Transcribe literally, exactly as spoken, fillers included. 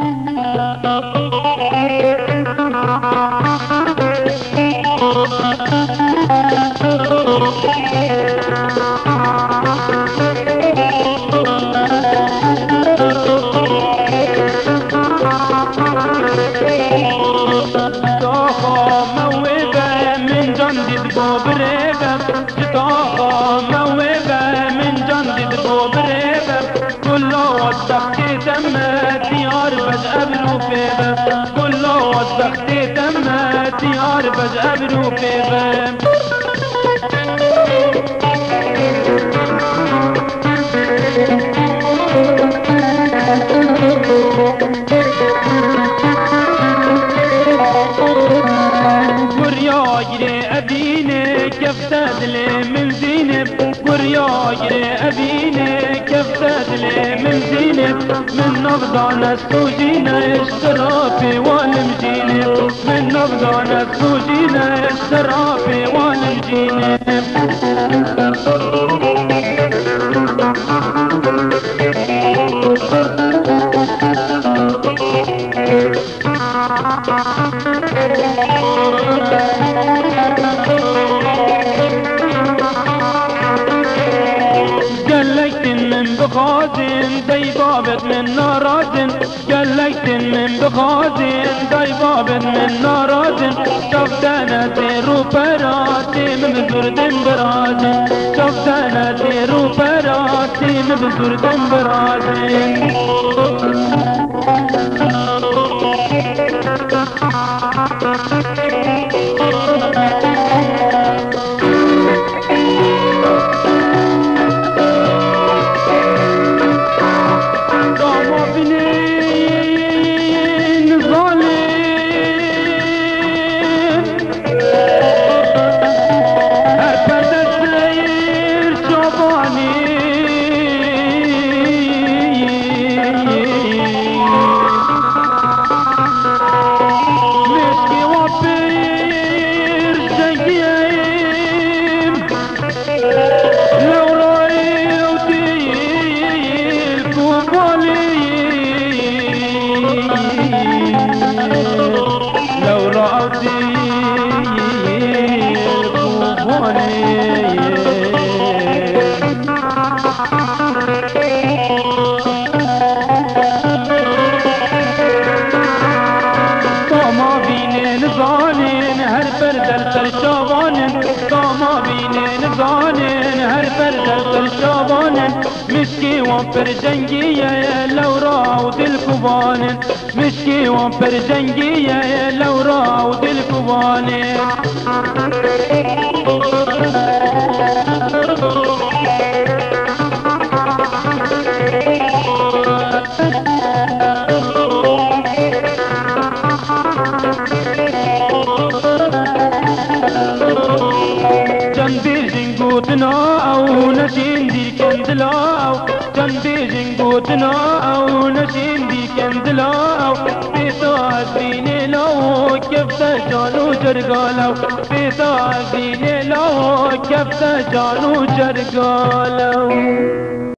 وسختي تم ديار فجأة بروفيبة كله وسختي تم ديار فجأة بروفيبة قرياجري أبيني كيف تدلي من زينب قرياجري أبيني كيف تدلي من زينب من نبضان السوجينة اشترافي والمجينب من نبضان السوجينة اشترافي والمجينب بخازن داي بابت من نارازن قلقتن من بخازن داي بابت من نارازن شفتنا زيرو براتي من بزردن برازن شفتنا زيرو براتي من بزردن برازن مشكي وامبر جنگية لو راود الكوبان مشكي وامبر جنگية لو راود الكوبان جنبي جنگوتنا او نشين دي كندلاو جنبي جنگوتنا او نشين دي كندلاو بيتا ديني لو كيف جانو جرقالو بيتا ديني لو كيف جانو جرقالو